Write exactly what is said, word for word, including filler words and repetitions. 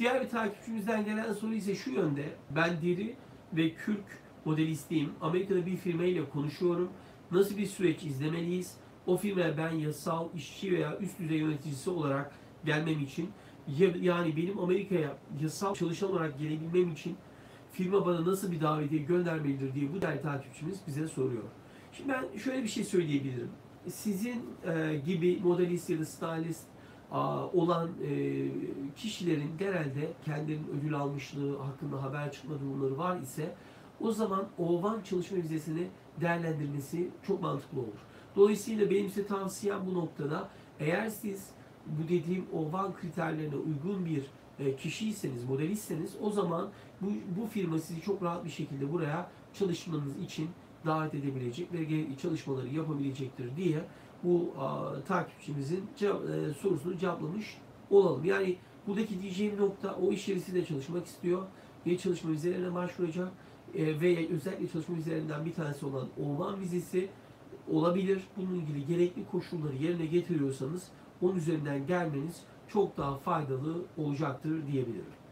Diğer bir takipçimizden gelen soru ise şu yönde. Ben deri ve kürk modelistiyim. Amerika'da bir firma ile konuşuyorum. Nasıl bir süreç izlemeliyiz? O firmaya ben yasal, işçi veya üst düzey yöneticisi olarak gelmem için, yani benim Amerika'ya yasal çalışan olarak gelebilmem için firma bana nasıl bir davetiye göndermelidir diye bu değerli takipçimiz bize soruyor. Şimdi ben şöyle bir şey söyleyebilirim. Sizin e, gibi modelist ya da stylist a, olan e, kişilerin genelde kendilerinin ödül almışlığı hakkında haber çıkma durumları var ise o zaman O V A N çalışma vizesini değerlendirmesi çok mantıklı olur. Dolayısıyla benim size tavsiyem bu noktada, eğer siz bu dediğim O V A N kriterlerine uygun bir e, kişiyseniz, modelistseniz, o zaman bu, bu firma sizi çok rahat bir şekilde buraya çalışmanız için davet edebilecek ve çalışmaları yapabilecektir diye bu a, takipçimizin cevap, e, sorusunu cevaplamış olalım. Yani buradaki diyeceğim nokta, o iş yerinde çalışmak istiyor ve çalışma vizelerine başvuracak e, ve özellikle çalışma vizelerinden bir tanesi olan O V A N vizesi olabilir. Bununla ilgili gerekli koşulları yerine getiriyorsanız onun üzerinden gelmeniz çok daha faydalı olacaktır diyebilirim.